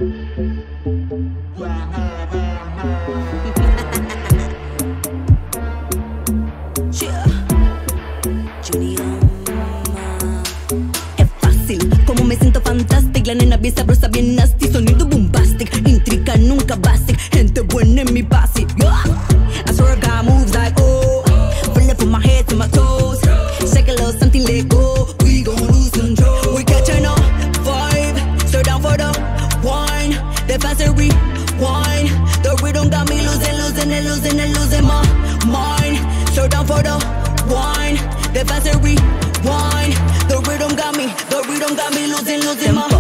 Es fácil, como me siento fantastic. La nena bien sabrosa, bien nasty. Sonido bombastic, intrica nunca basic. Gente buena en mi base. I swear I got moves like oh. Feel it from my head to my toes. Shake a little something, let go. We gon' lose control. We catchin' a vibe, so down for the wine. The faster we wine, the rhythm got me losing my mind. So down for the wine, the faster we wine. The rhythm got me losing my